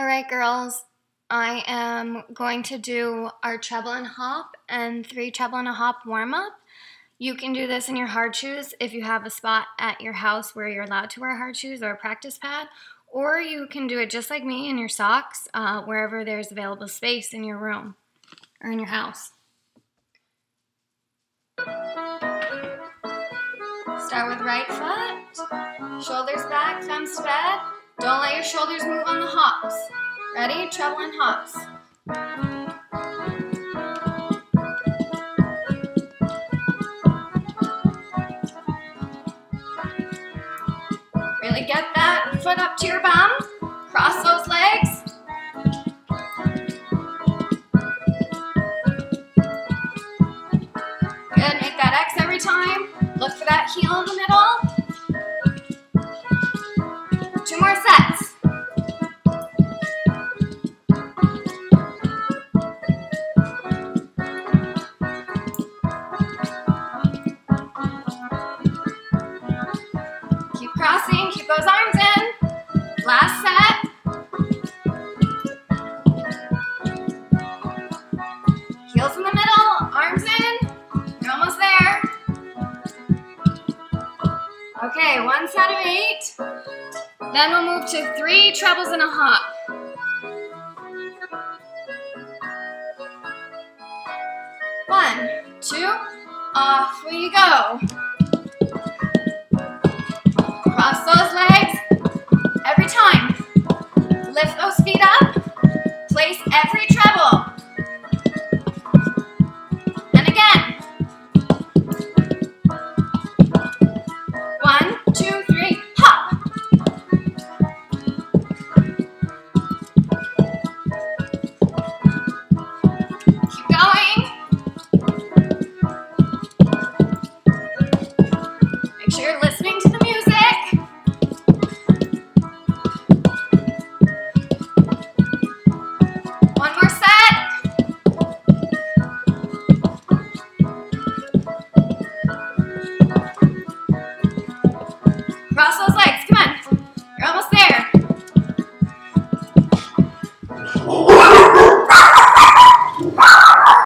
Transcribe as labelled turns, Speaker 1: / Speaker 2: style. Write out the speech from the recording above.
Speaker 1: All right, girls, I am going to do our treble and hop and 3 treble and a hop warm-up. You can do this in your hard shoes if you have a spot at your house where you're allowed to wear hard shoes or a practice pad, or you can do it just like me in your socks, wherever there's available space in your room or in your house. Start with right foot, shoulders back, thumbs to bed. Don't let your shoulders move on the hops. Ready? Treble and hops. Really get that foot up to your bum. Cross those legs. Good, make that X every time. Look for that heel in the middle. 2 more sets. Keep crossing, keep those arms in. Last set. Heels in the middle, arms in. You're almost there. Okay, 1 set of 8. Then we'll move to 3 trebles and a hop. One, 2, off we go. Cross those legs every time.